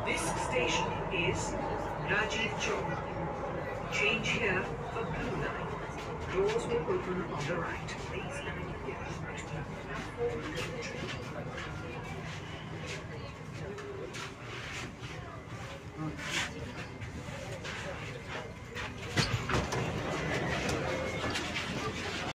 This station is Rajiv Chowk. Change here for Blue Line. Doors will open on the right. Please land here between platform and train.